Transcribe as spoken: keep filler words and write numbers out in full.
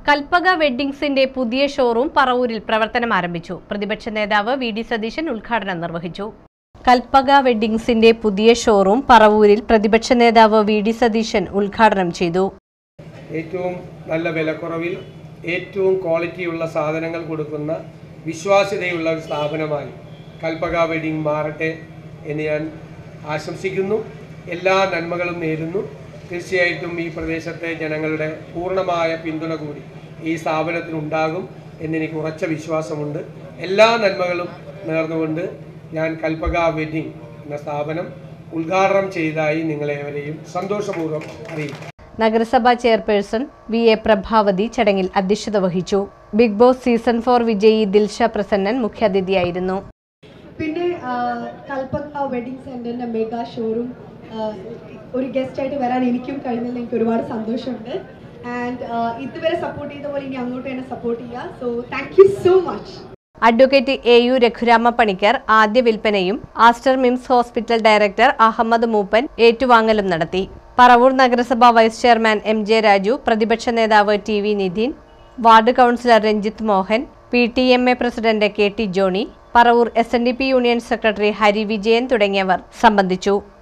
കൽപ്പക വെഡ്ഡിംഗ്സിന്റെ പുതിയ ഷോറൂം പറവൂരിൽ പ്രവർത്തനം ആരംഭിച്ചു. പ്രതിപക്ഷ നേതാവ് വി ഡി സതീശൻ ഉദ്ഘാടനം നിർവഹിച്ചു. കൽപ്പക വെഡ്ഡിംഗ്സിന്റെ പുതിയ ഷോറൂം പറവൂരിൽ പ്രതിപക്ഷ നേതാവ് വി ഡി സതീശൻ ഉദ്ഘാടനം ചെയ്തു. ഏറ്റവും നല്ല വിലക്കുറവിൽ ഏറ്റവും ക്വാളിറ്റിയുള്ള സാധനങ്ങൾ കൊടുക്കുന്ന വിശ്വാസ്യതയുള്ള ഒരു സ്ഥാപനമായി കൽപ്പക വെഡ്ഡിംഗ് മാറട്ടെ എന്ന് ഞാൻ ആശംസിക്കുന്നു. എല്ലാ നന്മകളും നേരുന്നു. തീർച്ചയായിട്ടും ഈ പ്രദേശത്തെ ജനങ്ങളുടെ പൂർണ്ണമായ പിന്തുണ കൂടി ഈ സ്ഥാപനത്തിനുണ്ടാകും എന്നെനിക്ക് ഉറച്ച വിശ്വാസമുണ്ട്. എല്ലാ നന്മകളും നേർന്നുകൊണ്ട് ഞാൻ കൽപ്പക വെഡ്ഡിംഗ് എന്ന സ്ഥാപനം ഉദ്ഘാടനം ചെയ്തതായി നിങ്ങളേവരെയും സന്തോഷപൂർവ്വം അറിയിക്കും. നഗരസഭാ ചെയർപേഴ്സൺ വി എ പ്രഭാവതി ചടങ്ങിൽ അധ്യക്ഷത വഹിച്ചു. ബിഗ് ബോസ് സീസൺ ഫോർ വിജയി ദിൽഷ പ്രസന്നൻ മുഖ്യാതിഥിയായിരുന്നു. പിന്നെ കൽപ്പക വെഡ്ഡിംഗ് സെന്ററിന്റെ മെഗാ ഷോറൂം ഒരു ഗസ്റ്റ് ആയിട്ട് വരാൻ എനിക്കും കഴിഞ്ഞതിൽ എനിക്ക് ഒരുപാട് സന്തോഷമുണ്ട്. ആൻഡ് ഇതുവരെ സപ്പോർട്ട് ചെയ്ത പോലെ ഇനി അങ്ങോട്ട് തന്നെ സപ്പോർട്ട് ചെയ്യുക. So thank you so much. Advocate A U Raghurama Panicker ആദ്യ വിൽപ്പനയും Aster MIMS hospital director Ahammed Moopen ഏറ്റുവാങ്ങലും നടത്തി. പറവൂർ നഗരസഭാ vice chairman M J Raju, പ്രതിപക്ഷ നേതാവ് T V Nidhin, ward councillor Ranjith Mohan, P T M A president K T Johny, Paravur S N D P union secretary Hari Vijayan തുടങ്ങിയവർ സംബന്ധിച്ചു.